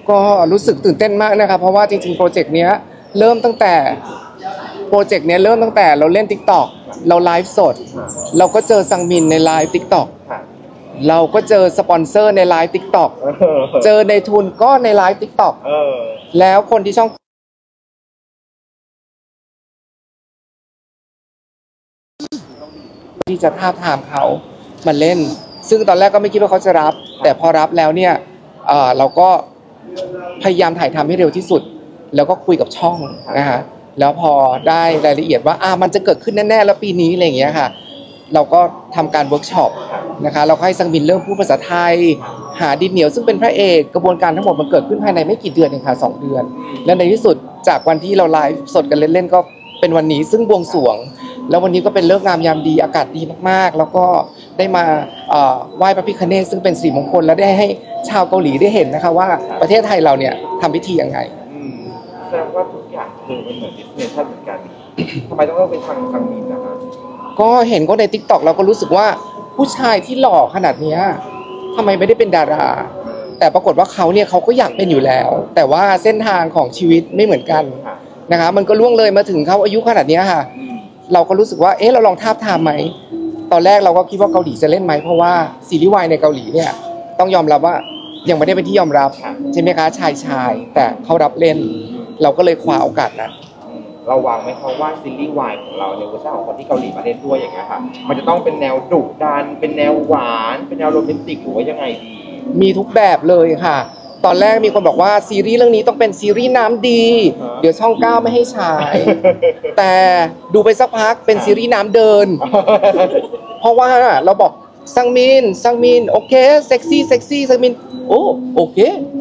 ก็รู้สึกตื่นเต้นมากนะครับเพราะว่าจริงๆโปรเจกต์เนี้ยเริ่มตั้งแต่เราเล่น TikTok เราไลฟ์สดเราก็เจอซังมินในไลฟ์ TikTok เราก็เจอสปอนเซอร์ในไลฟ์ TikTok เจอในทุนก็ในไลฟ์ TikTok แล้วคนที่ช่องที่จะทาบทามเขามาเล่นซึ่งตอนแรกก็ไม่คิดว่าเขาจะรับแต่พอรับแล้วเนี่ยเราก็พยายามถ่ายทำให้เร็วที่สุดแล้วก็คุยกับช่องนะฮะแล้วพอได้รายละเอียดว่ามันจะเกิดขึ้นแน่ๆแล้วปีนี้อะไรอย่างเงี้ยค่ะเราก็ทำการเวิร์กช็อปนะคะเราให้ซังมินเริ่มพูดภาษาไทยหาดินเหนียวซึ่งเป็นพระเอกกระบวนการทั้งหมดมันเกิดขึ้นภายในไม่กี่เดือนเองค่ะ2 เดือนและในที่สุดจากวันที่เราไลฟ์สดกันเล่นๆก็เป็นวันนี้ซึ่งบวงสรวงแล้ววันนี้ก็เป็นฤกษ์งามยามดีอากาศดีมากๆแล้วก็ได้มาไหว้พระพิฆเนศซึ่งเป็นสิริมงคลและได้ให้ชาวเกาหลีได้เห็นนะคะว่าประเทศไทยเราเนี่ยทำพิธียังไงแสดงว่าทุกอย่างคือมันเหมือนดิสเนชั่นเหมือนกันทำไมต้องเป็นทางนี้นะครับก็เห็นก็ใน TikTok เราก็รู้สึกว่าผู้ชายที่หล่อขนาดนี้ทำไมไม่ได้เป็นดาราแต่ปรากฏว่าเขาเนี่ยเขาก็อยากเป็นอยู่แล้วแต่ว่าเส้นทางของชีวิตไม่เหมือนกันนะคะมันก็ล่วงเลยมาถึงเขาอายุขนาดนี้ค่ะเราก็รู้สึกว่าเราลองทาบทามไหมตอนแรกเราก็คิดว่าเกาหลีจะเล่นไหมเพราะว่าซีรีส์วายในเกาหลีเนี่ยต้องยอมรับว่ายังไม่ได้เป็นที่ยอมรับใช่ไหมคะชายแต่เขารับเล่นเราก็เลยคว้าโอกาสนั้นเราวางไหมครับว่าซีรีส์วายของเราในเวอร์ชันของคนที่เกาหลีมาเล่นด้วยอย่างเงี้ยค่ะมันจะต้องเป็นแนวดุดันเป็นแนวหวานเป็นแนวโรแมนติกหรือว่ายังไงดีมีทุกแบบเลยค่ะตอนแรกมีคนบอกว่าซีรีส์เรื่องนี้ต้องเป็นซีรีส์น้ำดีเดี๋ยวช่อง9ไม่ให้ฉายแต่ดูไปสักพักเป็นซีรีส์น้ำเดินเพราะว่าเราบอกซังมินโอเคเซ็กซี่ซังมินโอเค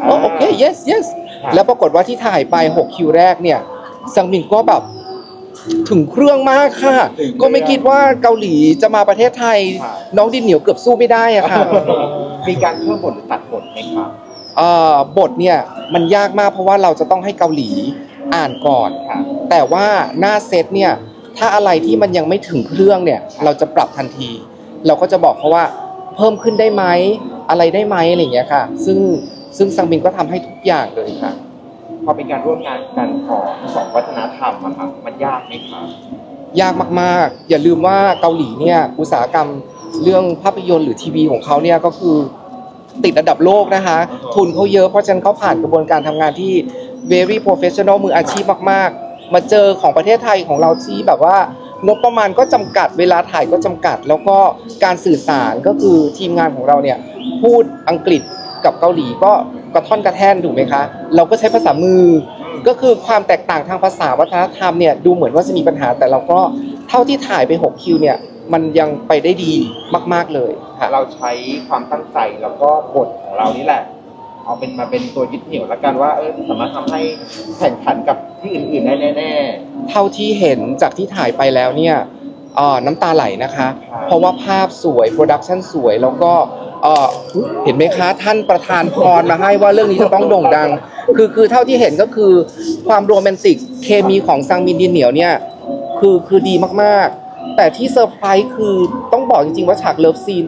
yes แล้วปรากฏว่าที่ถ่ายไป6 คิวแรกเนี่ยซังมินก็แบบถึงเครื่องมากค่ะก็ไม่คิดว่าเกาหลีจะมาประเทศไทยน้องดินเหนียวเกือบสู้ไม่ได้อะค่ะมีการเพิ่มบทหรือตัดบทไหมครับบทเนี่ยมันยากมากเพราะว่าเราจะต้องให้เกาหลีอ่านก่อนแต่ว่าหน้าเซตเนี่ยถ้าอะไรที่มันยังไม่ถึงเครื่องเนี่ยเราจะปรับทันทีเราก็จะบอกเขาว่าเพิ่มขึ้นได้ไหมอะไรได้ไหมอะไรอย่างเงี้ยค่ะซึ่งซังมินก็ทำให้ทุกอย่างเลยค่ะพอเป็นการร่วมงานกันของ2 วัฒนธรรมอะครับมันยากไหมครับยากมากๆอย่าลืมว่าเกาหลีเนี่ยอุตสาหกรรมเรื่องภาพยนตร์หรือทีวีของเขาเนี่ยก็คือติดอันดับโลกนะคะทุนเขาเยอะเพราะฉะนั้นเขาผ่านกระบวนการทำงานที่ very professional มืออาชีพมากๆมาเจอของประเทศไทยของเราที่แบบว่างบประมาณก็จำกัดเวลาถ่ายก็จำกัดแล้วก็การสื่อสารก็คือทีมงานของเราเนี่ยพูดอังกฤษกับเกาหลีก็กระท่อนกระแท่นถูกไหมคะเราก็ใช้ภาษามือก็คือความแตกต่างทางภาษาวัฒนธรรมเนี่ยดูเหมือนว่าจะมีปัญหาแต่เราก็เท่าที่ถ่ายไป6 คิวเนี่ยมันยังไปได้ดีมากๆเลยค่ะเราใช้ความตั้งใจแล้วก็บทของเรานี่แหละเอามาเป็นตัวยึดเหนี่ยวแล้วกันว่าสามารถทำให้แข่งขันกับที่อื่นๆได้แน่ๆเท่าที่เห็นจากที่ถ่ายไปแล้วเนี่ยน้ำตาไหลนะคะเพราะว่าภาพสวยโปรดักชั่นสวยแล้วก็เห็นไหมคะท่านประธานพรมาให้ว่าเรื่องนี้จะต้องโด่งดังคือเท่าที่เห็นก็คือความโรแมนติกเคมีของซังมินดินเหนียวเนี่ยคือดีมากๆแต่ที่เซอร์ไพรส์คือต้องบอกจริงๆว่าฉากเลิฟซีน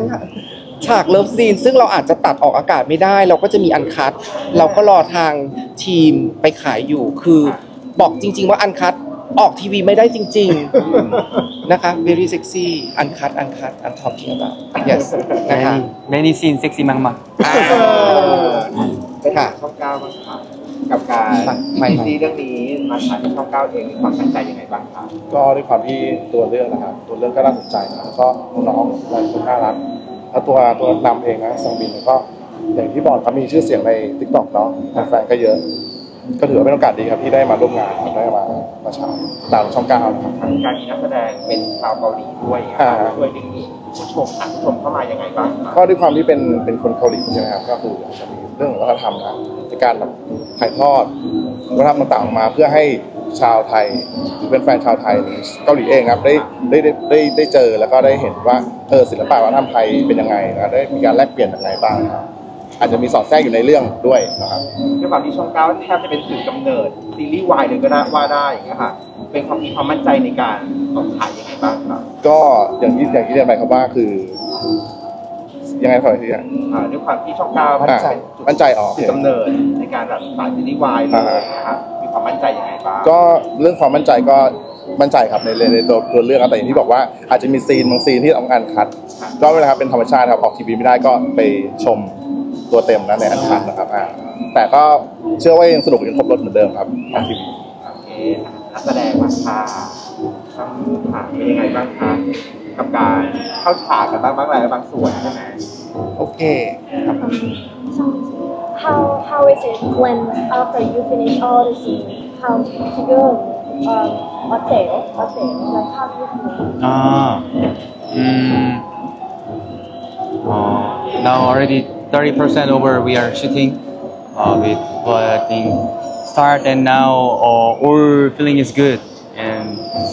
ซึ่งเราอาจจะตัดออกอากาศไม่ได้เราก็จะมีอันคัทเราก็รอทางทีมไปขายอยู่คือบอกจริงๆว่าอันคัทออกทีวีไม่ได้จริงๆนะคะ very sexy uncut I'm talking about yes นะคะ many scene sexy มากค่ะช่อง9บ้างค่ะกับการซีเรื่องนี้มาถ่ายที่ช่อง9เองมีความตั้งใจยังไงบ้างคะก็ด้วยความที่ตัวเรื่องนะครับตัวเรื่องก็น่าสนใจนะแล้วก็น้องๆหลายคนน่ารักแล้วตัวนำเองนะซังบินก็อย่างที่บอกเขามีชื่อเสียงใน TikTok เนาะแฟนก็เยอะก็ถือว่าเป็นโอกาสดีครับที่ได้มาร่วมงานได้มาฉายตามช่อง9นะครับการมีนักแสดงเป็นชาวเกาหลีด้วยช่วยดึงผู้ชมเข้ามายังไงบ้างก็ด้วยความที่เป็นคนเกาหลีใช่ไหมครับก็คือจะมีเรื่องวัฒนธรรมนะในการแบบถ่ายทอดวัฒนธรรมต่างๆออกมาเพื่อให้ชาวไทยหรือเป็นแฟนชาวไทยเกาหลีเองครับได้เจอแล้วก็ได้เห็นว่าศิลปะวัฒนธรรมไทยเป็นยังไงนะได้มีการแลกเปลี่ยนยังไงบ้างครับอาจจะมีสอดแทรกอยู่ในเรื่องด้วยนะครับด้วยความที่ช่อง9แทบจะเป็นสื่อกำเนิดซีรีส์วายเลยก็ได้ว่าได้อย่างเงี้ยค่ะเป็นความมั่นใจในการถ่ายยังไงบ้างครับก็อย่างที่เรียนไปครับว่าคือยังไงขออีกทีอ่ะด้วยความที่ช่องเก้ามั่นใจออกจุดกำเนิดในการแบบสายซีรีส์วายเลยนะครับมีความมั่นใจยังไงบ้างก็เรื่องความมั่นใจก็มั่นใจครับในตัวเรื่องครับแต่อย่างที่บอกว่าอาจจะมีบางซีนที่ต้องการคัดก็เวลาครับเป็นธรรมชาติครับออกทีวีไม่ได้ก็ไปชมตัวเต็มนะในอันคัดนะครับแต่ก็เชื่อว่ายังสนุกยังครบรสเหมือนเดิมครับออกทีวีโอเคนักแสดงมาค่ะต้องถามเป็นยังไงบ้างคะกับการเข้าฉากกันบ้างอะไรบางส่วนใช่ไหมโอเค How is it when after you finish all the scene? How to go hotel like how do you feel? Now already 30% over we are shooting with I think start and now all feeling is good and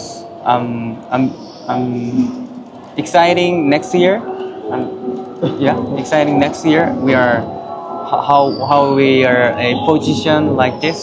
I'm exciting next year exciting next year we are how we are a position like this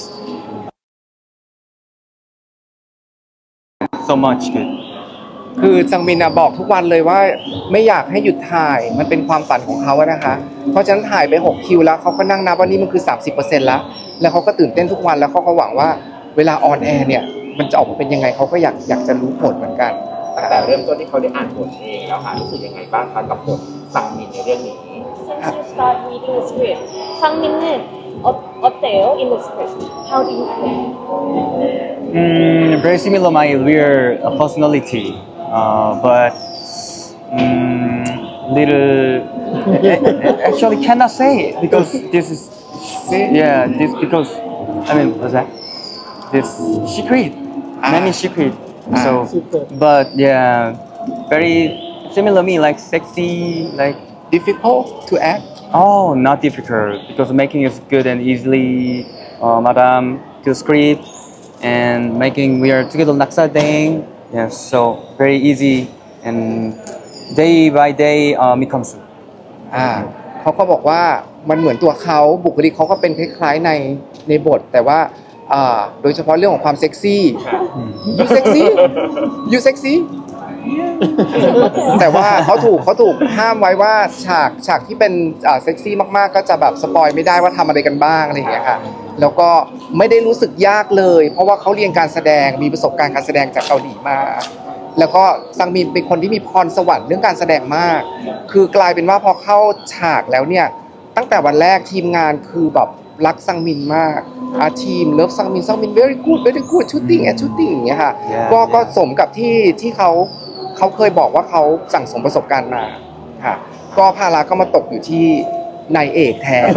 so much good คือจังมินนะบอกทุกวันเลยว่าไม่อยากให้หยุดถ่ายมันเป็นความฝันของเขาอะนะคะเพราะฉะนั้นถ่ายไป6คิวแล้วเขาก็นั่งนับว่านี่มันคือ 30% แล้วเขาก็ตื่นเต้นทุกวันแล้วเขาก็หวังว่าเวลาออนแอร์เนี่ยมันจะออกมาเป็นยังไงเขาก็อยากจะรู้ผลเหมือนกันตั้งแต่เริ่มต้นที่เขาได้อ่านบทเองแล้วค่ะรู้สึกยังไงบ้างคะกับบทสั่งมินในเรื่องนี้ Since you start reading the script, 상민은 어때요 in the script? How do you feel? Very similar my real personality, but little actually cannot say it because this is this because I mean what's that? This secret, many secret. So, but yeah, very similar me like sexy like. difficult to act Oh, not difficult because making is good and easily, madam, to script and making we are together naksadeng. Yes, so very easy and day by day becomes. เขาก็บอกว่ามันเหมือนตัวเขาบุคลิกเขาก็เป็นคล้ายๆในบทแต่ว่าโดยเฉพาะเรื่องของความเซ็กซี่ you sexy you sexy แต่ว่าเขาถูกห้ามไว้ว่าฉากที่เป็นเซ็กซี่มากๆก็จะแบบสปอยไม่ได้ว่าทำอะไรกันบ้างอะไรอย่างเงี้ยค่ะแล้วก็ไม่ได้รู้สึกยากเลยเพราะว่าเขาเรียนการแสดงมีประสบการณ์การแสดงจากเกาหลีมาแล้วก็ซังมินเป็นคนที่มีพรสวรรค์เรื่องการแสดงมากคือกลายเป็นว่าพอเข้าฉากแล้วเนี่ยตั้งแต่วันแรกทีมงานคือแบบรักซังมินมากทีมเลิฟซังมินvery good shooting อย่างเงี้ยค่ะก็สมกับที่เขาเคยบอกว่าเขาสั่งสมประสบการณ์มาค่ะก็ภาระก็มาตกอยู่ที่นายเอกแทน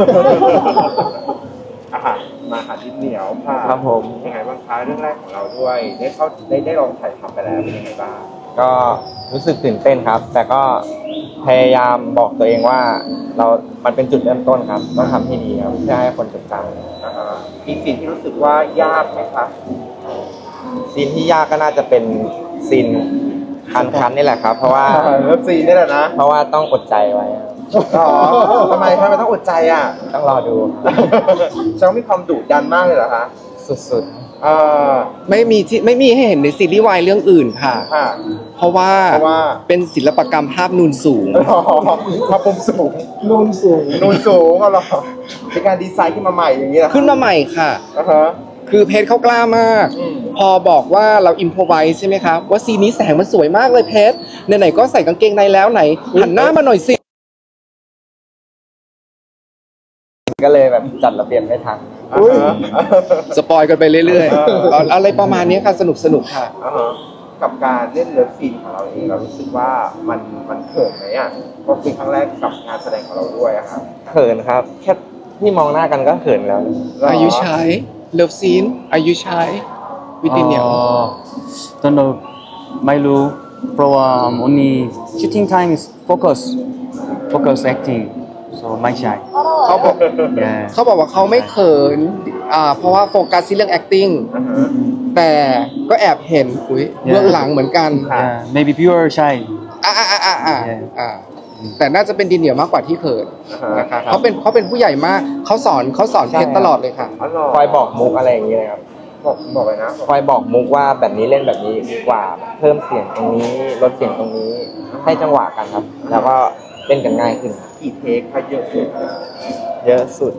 มาหาดินเหนียวค่ะครับผมยังไงบ้างคะเรื่องแรกของเราด้วยได้ลองถ่ายทำไปแล้วเป็นยังไงบ้างก็รู้สึกตื่นเต้นครับ แต่ก็พยายามบอกตัวเองว่ามันเป็นจุดเริ่มต้นครับต้องทำให้ดีครับเพื่อให้คนจดจำมีสิ่งที่รู้สึกว่ายากไหมคะซีนที่ยากก็น่าจะเป็นซีนคันนี่แหละครับ เพราะว่าเลิฟซีนนี่แหละนะเพราะว่าต้องอดใจไว้ครับทำไมต้องอดใจอ่ะต้องรอดูฉันมีความดุดันมากเลยเหรอคะสุดไม่มีให้เห็นในซีรีส์วายเรื่องอื่นค่ะค่ะเพราะว่าเป็นศิลปกรรมภาพนูนสูงภาพมุมสูงนูนสูงเอาหรอเป็นการดีไซน์ขึ้นมาใหม่อย่างนี้เหรอขึ้นมาใหม่ค่ะฮะคือเพชรเขากล้ามาก พอบอกว่าเราอิมพอไวส์ใช่ไหมครับว่าซีนนี้แสงมันสวยมากเลยเพชรไหนๆก็ใส่กางเกงในแล้วไหนหันหน้ามาหน่อยสิๆก็เลยแบบจัดระเบียบไม่ทันสปอยกันไปเรื่อยๆอะไรประมาณนี้ค่ะสนุกค่ะกับการเล่นเลิฟซีนของเราเองเรารู้สึกว่ามันเขินไหมอ่ะเพราะเป็นครั้งแรกกับงานแสดงของเราด้วยอะครับเขินครับแค่ที่มองหน้ากันก็เขินแล้วอายุชัยเลิฟซีนอายุชัยวิติเนียว Don't knowไม่รู้เพราะว่า only shooting time is focus acting so ไม่ใช่เขาบอก yeah เขาบอกว่าเขาไม่เขินเพราะว่าโฟกัสที่เรื่อง acting แต่ก็แอบเห็นเบื้องหลังเหมือนกัน yeah maybe pure shy แต่น่าจะเป็นดินเหนียวมากกว่าที่เขินนะคะเขาเป็นผู้ใหญ่มากเขาสอนเพชรตลอดเลยค่ะคอยบอกมุกอะไรอย่างเงี้ยครับบอกเลยนะคอยบอกมุกว่าแบบนี้เล่นแบบนี้ดีกว่าเพิ่มเสียงตรงนี้ลดเสียงตรงนี้ให้จังหวะกันครับ แล้วก็เล่นกันง่ายขึ้นกี่เทคคะเยอะสุดเยอะสุด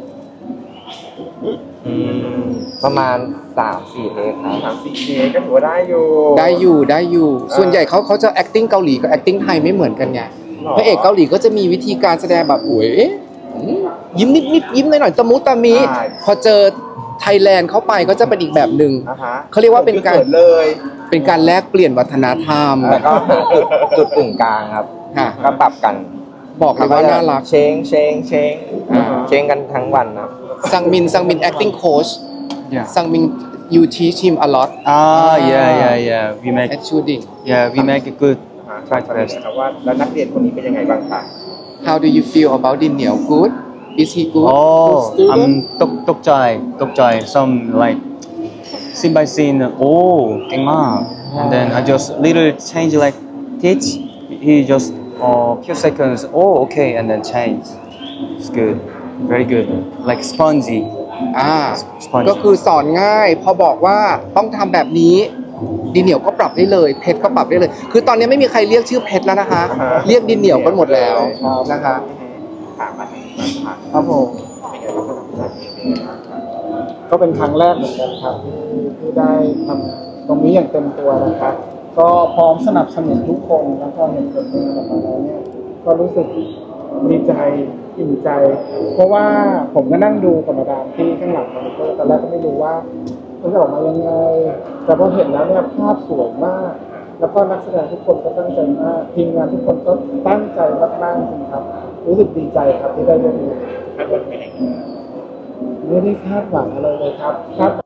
ประมาณ3-4 เทคครับ 3-4 เทคก็ถือว่าได้อยู่ได้อยู่ ส่วนใหญ่เขาจะ acting เกาหลีกับ acting ไทยไม่เหมือนกันไงหรอพระเอกเกาหลีก็จะมีวิธีการแสดงแบบโอ้ยยิ้มนิดยิ้มหน่อยตะมุตะมิพอเจอไทยแลนด์เข้าไปก็จะเป็นอีกแบบหนึ่งอ่าฮะเขาเรียกว่าเป็นการขิเลยเป็นการแลกเปลี่ยนวัฒนธรรมแล้วก็หาจุดกึ่งกลางครับค่ะก็ปรับกันบอกเลยว่าน่ารักเชงกันทั้งวันครับซังมิน acting coach Yeah. ซังมิน you teach him a lot Yeah. We make at shooting it good. ใช่ใช่ครับว่าแล้วนักเรียนคนนี้เป็นยังไงบ้างคะ how do you feel about Din Niel good is he good Oh, good student? I'm tok jai. Some like scene by scene. Oh, 갱마. And then I just little change like teach. He just few seconds. Oh, okay, and then change. It's good, very good. Like spongy. ก็คือสอนง่ายพอบอกว่าต้องทำแบบนี้ดินเหนียวก็ปรับได้เลยเพชรก็ปรับได้เลย คือตอนนี้ไม่มีใครเรียกชื่อเพชรแล้วนะคะ เรียกดินเหนียวกันหมดแล้วนะคะถามมาทางนี้บ้างค่ะครับผมเป็นไงบ้างครับภาษาเองเป็นไงบ้างครับก็เป็นครั้งแรกเหมือนกันครับที่ได้ทำตรงนี้อย่างเต็มตัวนะครับ ก็พร้อมสนับสนุนทุกคนแล้วก็เห็นผลงานออกมาแล้วเนี่ยก็รู้สึกดีใจอิ่มใจ เพราะว่าผมก็นั่งดูกับมาดามที่ข้างหลังมอนิเตอร์ตอนแรกก็ไม่รู้ว่ามันจะออกมายังไงแต่พอเห็นแล้วเนี่ยภาพสวยมาก แล้วก็นักแสดงทุกคนก็ตั้งใจมากทีมงานทุกคนก็ตั้งใจมากๆจริงครับ รู้สึกดีใจครับที่ได้ร่วมงานคาดหวังไปไหนครับไม่ได้คาดหวังอะไรเลยครับคาด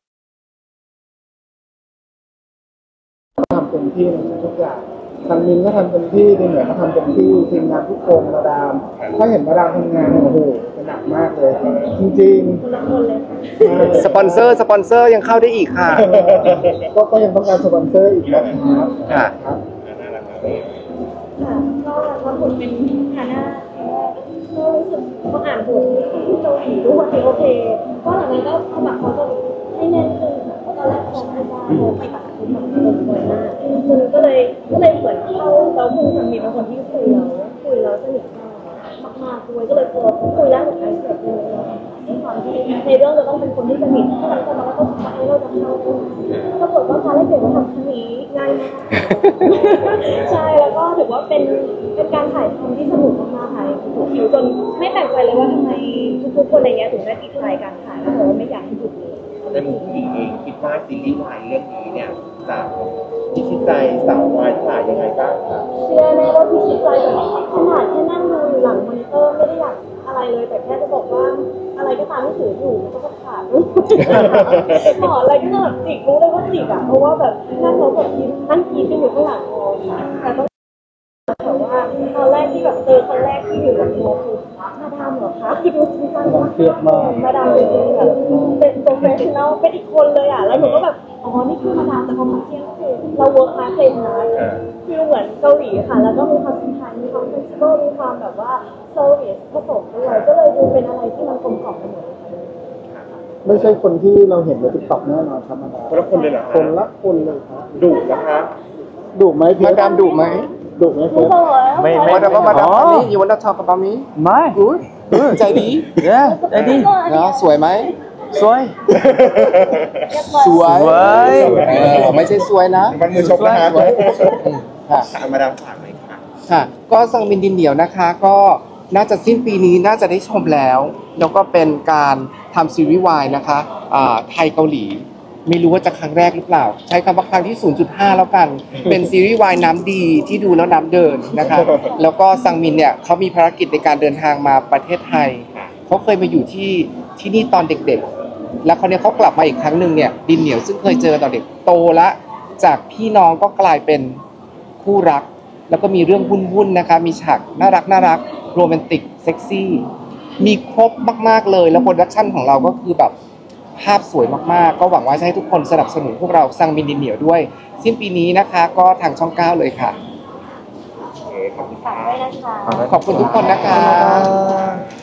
ทำเต็มที่ในทุกอย่างทางมินก็ทำเต็มที่ดินเหนือก็ทำเต็มที่ทีมงานทุกคนมาดามถ้าเห็นมาดามทำงานเนี่ยโอ้โหเป็นหนักมากเลย จริงคนละคนเลยค่ะสปอนเซอร์ยังเข้าได้อีกค่ะๆก็ยังต้องการสปอนเซอร์อีกนะครับค่ะครับน่ารักมากเลยค่ะก็รับบทเป็นฮาน่าก็รู้สึกพออ่านบทที่เกาหลีด้วยโอเคก็หลังนั้นก็สมัครเขาก็ให้แน่นขึ้นค่ะเพราะตอนแรกเขาไม่ได้เขาไปต่างประเทศมาบ่อยมากคือก็เลยเหมือนเข้าแล้วคุณสามีเป็นคนที่คุยแล้วสนิทมากๆด้วยก็เลยพอคุยแล้วเหมือนไอเสร็จเลยด้วยความที่ในเรื่องจะต้องเป็นคนที่สนิทที่เราจะมาแล้วก็คิดว่าเราจะเข้าปรากฏว่าการได้เปลี่ยนมาทำครั้งนี้ง่ายมาก ใช่แล้วก็ถือว่าเป็นการถ่ายทำที่สนุกมากๆค่ะถูกคิวจนไม่แปลกใจเลยว่าทำไมทุกๆคนอะไรเงี้ยถึงได้ติดใจการถ่ายแล้วบอกว่าไม่อยากให้หยุดเลยในมุมผู้หญิงเองคิดว่าซีรีส์วายเรื่องนี้เนี่ยจะพิชิตใจสาววายทั้งหลายยังไงบ้างครับเชื่อแน่ว่าพี่ชิดใจแบบขนาดแค่นั่งดูอยู่หลังมอนิเตอร์ไม่ได้อยากอะไรเลยแต่แค่จะบอกว่าอะไรก็ตามที่ถืออยู่มันก็ขาดหมออะไรก็แบบจิกรู้เลยว่าจิกอ่ะเพราะว่าแบบนั่งเราแบบนั่งกินกันอยู่ข้างหลังมอค่ะแต่ต้องแต่ว่าตอนแรกที่แบบเจอคนแรกที่อยู่กับมอคือมาดามเหรอคะคือดูจริงจังมากเครียดมากมาดามจริงๆแบบเป็นโปรเฟชชั่นอลเป็นอีกคนเลยอ่ะแล้วหนูก็แบบอ๋อนี่คือมาดามแต่พอมาเที่ยงคือเราเวิร์คฮาร์ดเต็มนะคือเหมือนเกาหลีค่ะแล้วก็มีความสัมพันธ์มีความเฟสติวัลมีความแบบว่าเซอร์วิสผสมด้วยก็เลยดูเป็นอะไรที่มันกลมกล่อมไปหมดเลยค่ะไม่ใช่คนที่เราเห็นในติ๊กต็อกแน่นอนครับมาดามคนละคนเลยเหรอคนละคนเลยครับดุนะคะดุไหมเพชมาร ดามดุไหมดุไหมเพรู้ชรตัวแล้วไม่มาดามมาดามอันนี้ you wanna talk about me My good ใจดี yeah, Eddie. เนาะสวยไหม Soy. สวยสวยไม่ใช่สวยนะมันมือชกนะฮะสวยค่ะมาดามฝากไหมคะค่ะก็ซังมินดินเหนียวนะคะก็น่าจะสิ้นปีนี้น่าจะได้ชมแล้ว แล้วก็เป็นการทำซีรีส์วายนะคะไทยเกาหลี ไม่รู้ว่าจะครั้งแรกหรือเปล่า ใช้คำว่าครั้งที่ 0.5 แล้วกัน เป็นซีรีส์วายน้ำดีที่ดูแล้วน้ำเดินนะคะ แล้วก็ซังมินเนี่ยเขามีภารกิจในการเดินทางมาประเทศไทย เขาเคยมาอยู่ที่นี่ตอนเด็กๆ แล้วเขาเนี่ยเขากลับมาอีกครั้งหนึ่งเนี่ยดินเหนียวซึ่งเคยเจอตอนเด็กโตละจากพี่น้องก็กลายเป็นคู่รัก แล้วก็มีเรื่องวุ่นๆนะคะมีฉากน่ารักโรแมนติกเซ็กซี่มีครบมากๆเลยแล้วโปรดักชั่นของเราก็คือแบบภาพสวยมากๆก็หวังว่าจะให้ทุกคนสนับสนุนพวกเราซังมินดินเหนียวด้วยสิ้นปีนี้นะคะก็ทางช่อง 9 เลยค่ะโอเคขอบคุณฝากด้วยนะคะขอบคุณทุกคนนะคะ